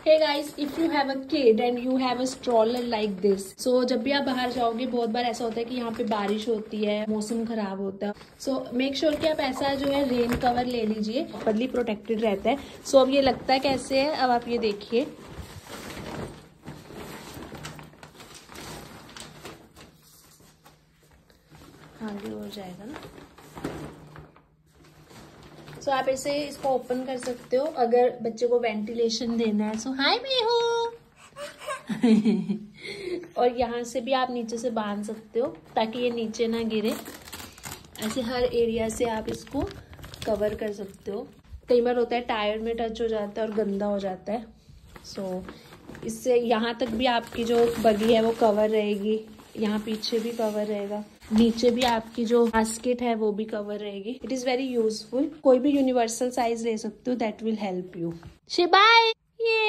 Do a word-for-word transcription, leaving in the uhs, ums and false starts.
Hey guys, if you have a kid and you have a stroller like this, so जब भी आप बाहर जाओगे बहुत बार ऐसा होता है कि यहाँ पे बारिश होती है, मौसम खराब होता है. So make sure कि आप ऐसा जो है रेन कवर ले लीजिए, प्रॉपर्ली प्रोटेक्टेड रहता है. So अब ये लगता है कैसे है, अब आप ये देखिए. आगे हो जाएगा ना. सो so, आप ऐसे इसको ओपन कर सकते हो अगर बच्चे को वेंटिलेशन देना है. सो हाय मैं हूँ. और यहाँ से भी आप नीचे से बांध सकते हो ताकि ये नीचे ना गिरे. ऐसे हर एरिया से आप इसको कवर कर सकते हो. कई बार होता है टायर में टच हो जाता है और गंदा हो जाता है. सो so, इससे यहाँ तक भी आपकी जो बगी है वो कवर रहेगी. यहाँ पीछे भी कवर रहेगा, नीचे भी आपकी जो बास्केट है वो भी कवर रहेगी. It is very useful. कोई भी यूनिवर्सल साइज ले सकते हो, that will help you. Bye.